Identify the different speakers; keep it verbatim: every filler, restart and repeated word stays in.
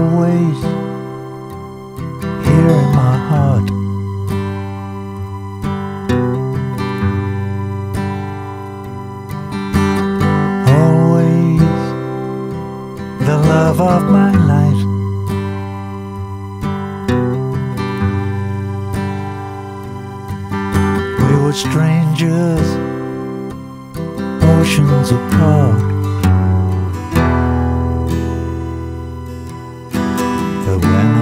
Speaker 1: always here in my heart. Always the love of my life. We were strangers, oceans apart. But when